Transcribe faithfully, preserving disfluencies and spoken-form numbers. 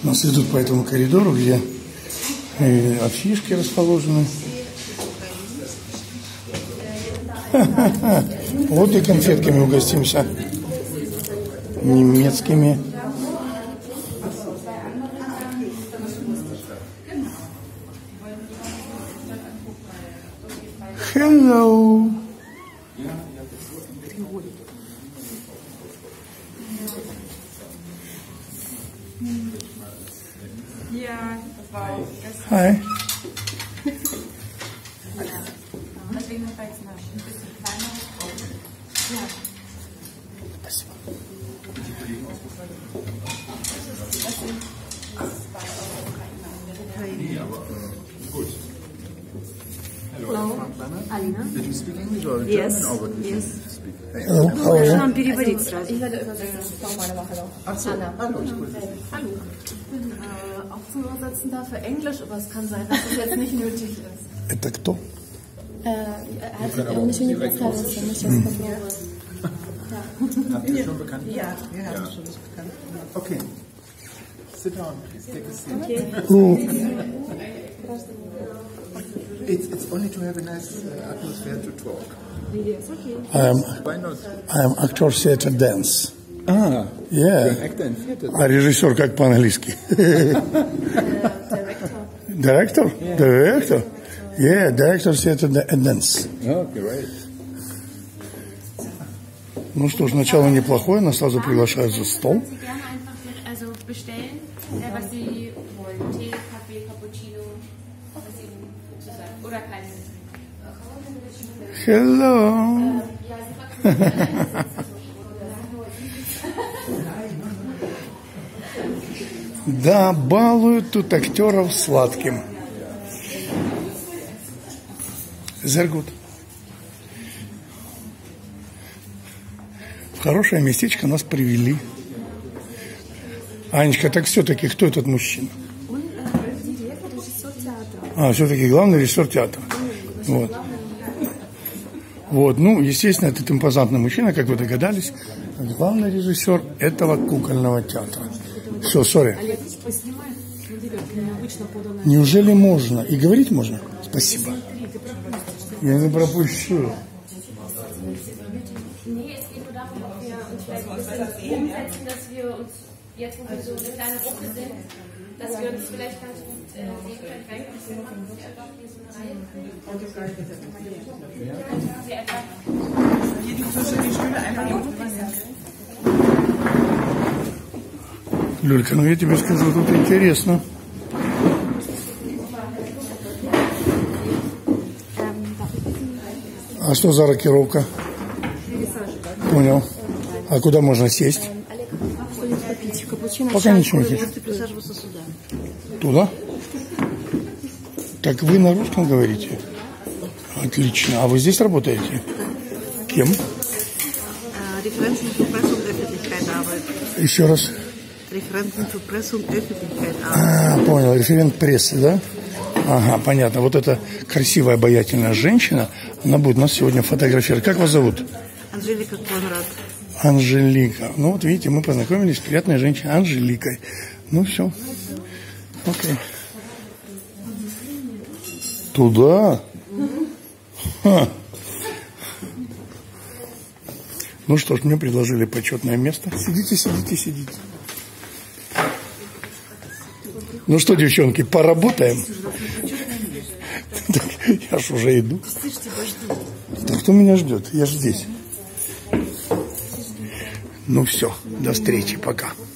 Нас идут по этому коридору, где э, афишки расположены. Вот и конфетками угостимся. Немецкими. Hello. Hi. Спасибо. Hello, Alina. Did you speak English or Yes, German or what did you yes. speak? Hello. How are you? Нам переводить сразу. Ich werde übersetzen. Hallo. Ach so, hallo, ich grüße Sie. Hallo. Ich bin äh, auch zum Übersetzen da für Englisch, aber es kann sein, dass es jetzt nicht nötig ist. Это кто? Он еще не представился, мы сейчас попробуем. Habt ihr schon bekannt? Ja. Ja, schon bekannt. Okay. Sit down, please. Take a seat. Oh. It's, it's only to have a nice uh, atmosphere to talk. I am, Why not? I am actor theater dance. Ah, Yeah. you're an actor in theater. А режиссер как по-английски? Director? Director? Yeah, director theater dance. Oh, great. Ну что ж, начало неплохое, нас сразу приглашают за стол. Sie gerne einfach also bestellen, äh, was Sie wollen. Tee, Kaffee, Cappuccino, was Ihnen sozusagen. Oder keine. Hello. Да, балуют тут актеров сладким. Sehr gut. В хорошее местечко нас привели. Анечка, так все-таки кто этот мужчина? А, все-таки главный режиссер театра. Вот. Вот, ну, естественно, этот импозантный мужчина, как вы догадались, главный режиссер этого кукольного театра. Все, сори. Неужели можно? И говорить можно? Спасибо. Я не пропущу. Nee, es geht nur darum, ob wir uns vielleicht ein bisschen umsetzen, dass wir uns jetzt, wo wir so eine kleine Gruppe sind, dass wir uns vielleicht ganz gut äh, sehen können. Vielleicht machen Sie einfach hier so eine Reihe. Sie einfach Hier die zwischen die Stühle einfach hier drüber. Люлька, ну я тебе скажу, тут интересно. А что за рокировка? Понял. А куда можно сесть? Пока ничего не хочу. Туда? Так вы на русском говорите? Отлично. А вы здесь работаете? Кем? Referenten für Presse und Öffentlichkeit arbeiten. Еще раз. Referenten für Presse und Öffentlichkeit arbeiten. А, понял. Референт прессы, да? Ага, понятно. Вот эта красивая, обаятельная женщина, она будет нас сегодня фотографировать. Как вас зовут? Анжелика Конрад. Анжелика. Ну вот видите, мы познакомились с приятной женщиной Анжеликой. Ну все. Окей. Туда? Ха. Ну что ж, мне предложили почетное место. Сидите, сидите, сидите. Ну что, девчонки, поработаем? Я ж уже иду. Да кто меня ждет? Я же здесь. Ну все, до встречи, пока.